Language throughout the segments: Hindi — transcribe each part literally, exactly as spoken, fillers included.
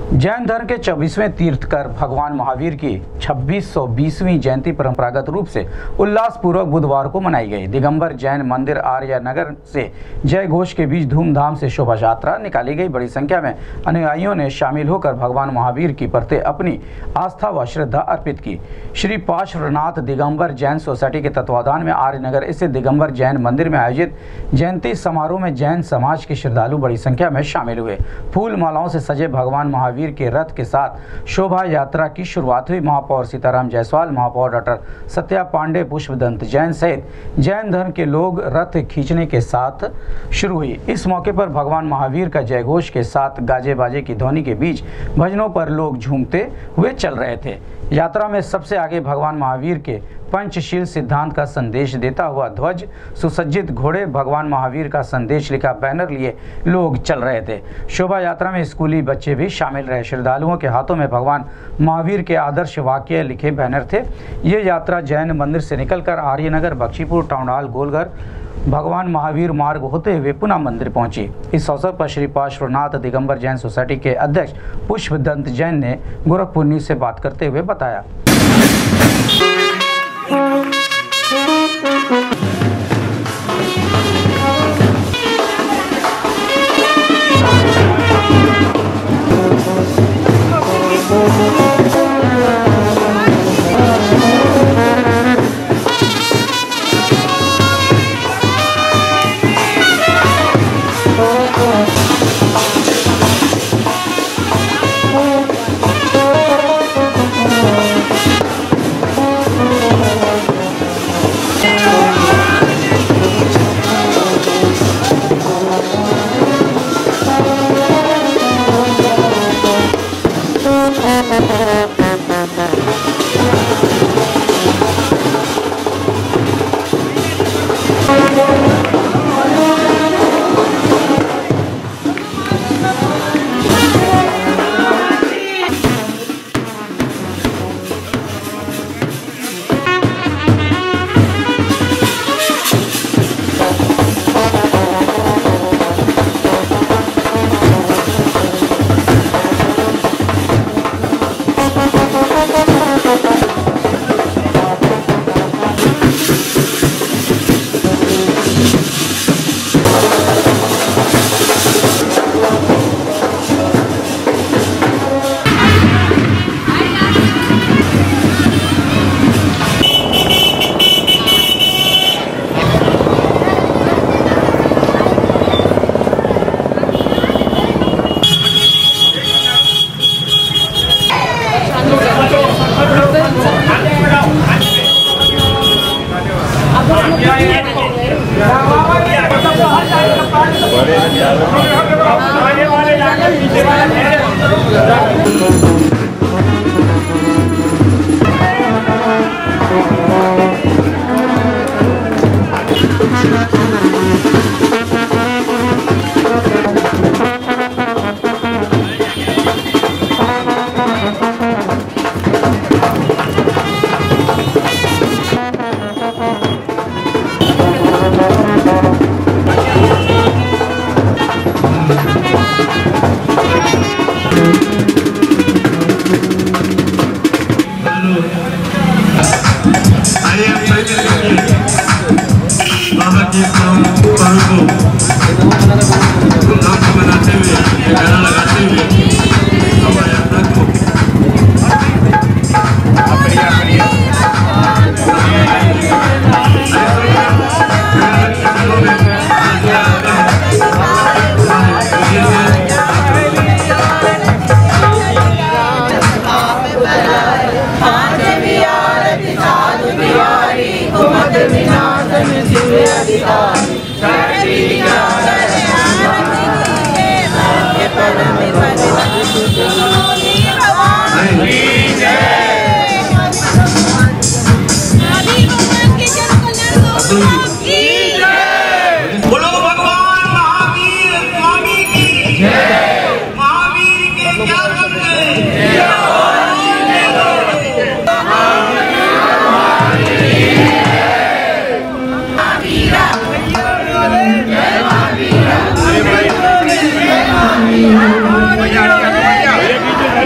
जैन धर्म के चौबीसवें तीर्थकर भगवान महावीर की छब्बीस सौ बीसवीं जयंती परंपरागत रूप से उल्लासपूर्वक बुधवार को मनाई गई। दिगंबर जैन मंदिर आर्य नगर से जय घोष के बीच धूमधाम से शोभा यात्रा निकाली गई। बड़ी संख्या में अनुयायियों ने शामिल होकर भगवान महावीर की प्रति अपनी आस्था व श्रद्धा अर्पित की। श्री पार्श्वनाथ दिगंबर जैन सोसाइटी के तत्वाधान में आर्य नगर स्थित दिगंबर जैन मंदिर में आयोजित जयंती समारोह में जैन समाज के श्रद्धालु बड़ी संख्या में शामिल हुए। फूल मालाओं से सजे भगवान महावीर के रथ के साथ शोभा यात्रा की शुरुआत हुई। महापौर सीताराम जायसवाल, महापौर डॉक्टर सत्या पांडे, पुष्पदंत जैन सहित जैन धर्म के लोग रथ खींचने के साथ शुरू हुई। इस मौके पर भगवान महावीर का जयघोष के साथ गाजे बाजे की ध्वनि के बीच भजनों पर लोग झूमते हुए चल रहे थे। यात्रा में सबसे आगे भगवान महावीर के पंचशील सिद्धांत का संदेश देता हुआ ध्वज सुसज्जित घोड़े, भगवान महावीर का संदेश लिखा बैनर लिए लोग चल रहे थे। शोभा यात्रा में स्कूली बच्चे भी शामिल रहे। श्रद्धालुओं के हाथों में भगवान महावीर के आदर्श वाक्य लिखे बैनर थे। ये यात्रा जैन मंदिर से निकलकर आर्यनगर, बख्शीपुर, टाउन हॉल, गोलघर, भगवान महावीर मार्ग होते हुए पुनः मंदिर पहुंची। इस अवसर पर श्री पार्श्वनाथ दिगंबर जैन सोसाइटी के अध्यक्ष पुष्पदंत जैन ने गोरखपुर न्यूज से बात करते हुए बताया।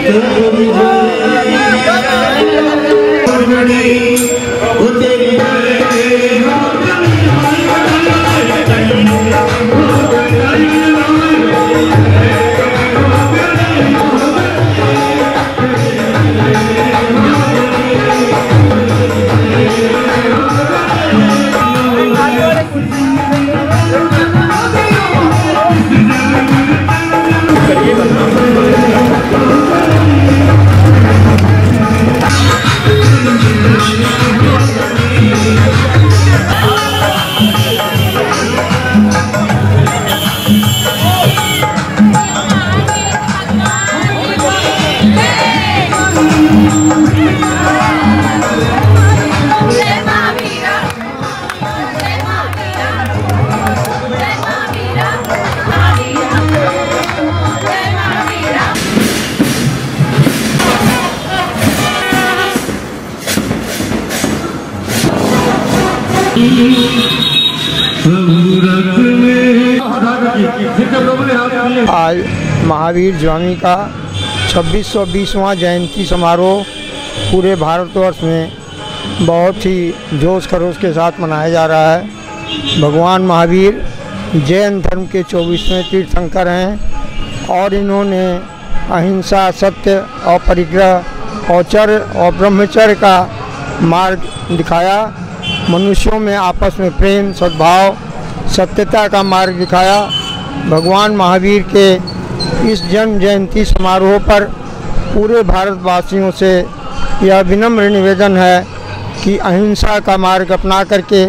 आज महावीर स्वामी का छब्बीस सौ बीसवां जयंती समारोह पूरे भारतवर्ष में बहुत ही जोश खरोश के साथ मनाया जा रहा है। भगवान महावीर जैन धर्म के चौबीसवें तीर्थंकर हैं और इन्होंने अहिंसा, सत्य और परिग्रह, औचर्य और ब्रह्मचर्य का मार्ग दिखाया। मनुष्यों में आपस में प्रेम, सद्भाव, सत्यता का मार्ग दिखाया। भगवान महावीर के इस जन्म जयंती समारोह पर पूरे भारतवासियों से यह विनम्र निवेदन है कि अहिंसा का मार्ग अपना करके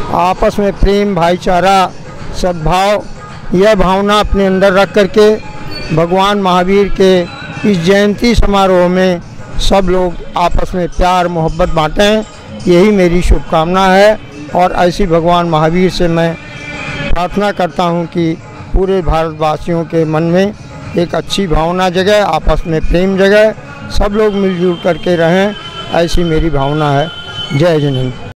आपस में प्रेम, भाईचारा, सद्भाव, यह भावना अपने अंदर रख करके भगवान महावीर के इस जयंती समारोह में सब लोग आपस में प्यार मोहब्बत बांटें, यही मेरी शुभकामना है। और ऐसी भगवान महावीर से मैं प्रार्थना करता हूं कि पूरे भारतवासियों के मन में एक अच्छी भावना जगे, आपस में प्रेम जगे, सब लोग मिलजुल करके रहें, ऐसी मेरी भावना है। जय जय हिंद।